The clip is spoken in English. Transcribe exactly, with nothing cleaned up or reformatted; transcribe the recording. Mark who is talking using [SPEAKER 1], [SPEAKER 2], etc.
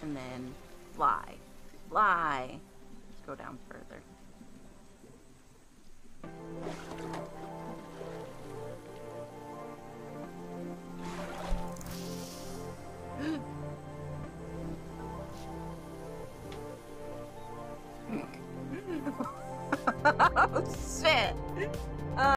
[SPEAKER 1] And then fly. Fly. Let's go down further. Oh, shit.